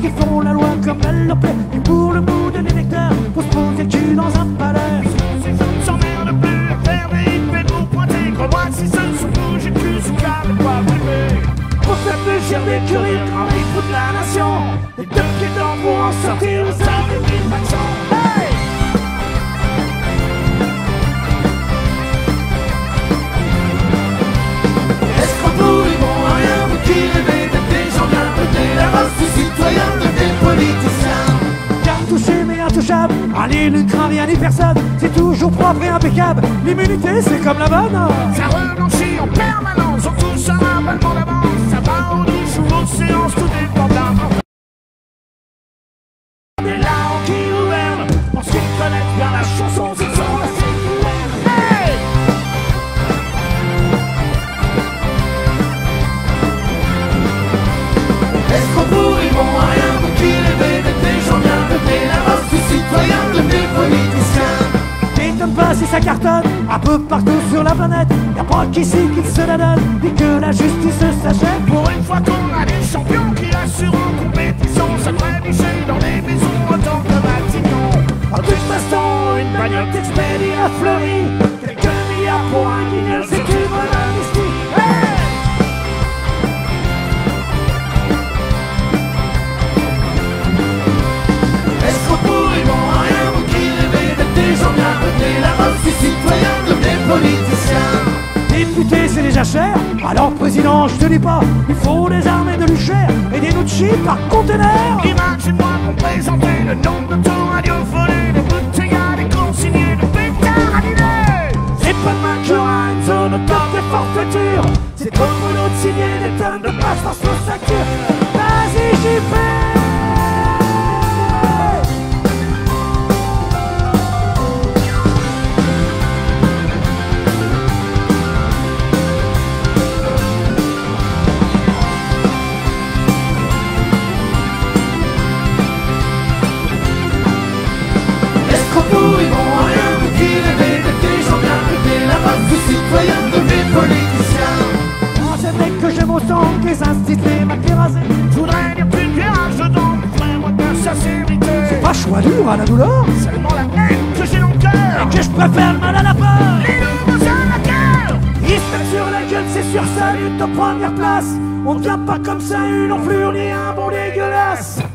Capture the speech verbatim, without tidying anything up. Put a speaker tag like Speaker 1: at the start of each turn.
Speaker 1: qui font la loi comme elle leur plaît. Et pour le bout d'un électeur, pour se poser le cul dans un palais.
Speaker 2: Ces jeunes s'emmerdent plus à faire des hippés pour pointer. Crois-moi, si ce ne sont bougés le cul sous câble, quoi brûler.
Speaker 1: Pour faire plus cher des curés, le grand rifle de la nation. Et deux pieds dedans pour en sortir, ça fait mille accents. Hey!
Speaker 3: Escrocs, ils vont à rien, vous qui rêvez d'être des gens bien pétés. La race du citoyen devient politicien.
Speaker 1: Cartouché mais intouchable, allez ne craint rien ni personne. C'est toujours propre et impeccable, l'immunité c'est comme la bonne.
Speaker 2: Ça reblanchit en permanence, on touche à un ballement d'avance. Ça va aux douches ou aux séances, tout dépend de la mort.
Speaker 1: On est là en qui gouverne, parce qu'ils connaissent bien la chanson, ce sont la séculaire.
Speaker 2: Hey!
Speaker 3: Escrocs, ils vont à rien, vous qui rêvez d'être des gens bien pétés. La race du citoyen devient politicien.
Speaker 1: T'étonne pas si ça cartonne, un peu partout sur la planète. Y'a pas qu'ici qu'il se la donne, puis que la justice s'achète.
Speaker 2: Pour une fois qu'on a des champions qui assurent en compétition, ça devrait boucher dans les maisons autant que Matignon.
Speaker 1: En toute façon, une bagnole t'expédie à Fleury. Quelques milliards pour un guignol, c'est une bonne amnistie. Hey!
Speaker 3: Escrocs, ils vont à rien, vous qui rêvez d'être des gens bien pétés. La race du citoyen devient politicien.
Speaker 1: Député, c'est déjà cher. Alors, président, je te dis pas, il faut des armées de luchères et des Nucci par conteneur.
Speaker 2: Imagine-moi pour présenter le nombre de tours radiophoniques, de bouteilles à des consignés, de pétards à dîner.
Speaker 1: C'est pas demain qu'il y aura une zone au top des forfaitures. C'est trop pour nous de signer des tonnes de passeports sur facture. Vas-y, j'y vais.
Speaker 3: Escrocs, ils vont à rien, vous qui rêvez d'être des gens bien pétés. La race du citoyen devient politicien.
Speaker 1: Moi, c'est vrai que j'aime autant que les instituts m'a terrassé.
Speaker 2: Je voudrais dire plus de virage dedans, vraiment de sa sincérité.
Speaker 1: Pas choix dur à la douleur.
Speaker 2: Seulement la haine que j'ai dans le cœur.
Speaker 1: Que je préfère le mal à la peur.
Speaker 2: Les nouveaux amateurs.
Speaker 1: Ils se mettent sur la gueule, c'est sur sa lutte en première place. On ne vient pas comme ça une enflure ni un bon dégueulasse.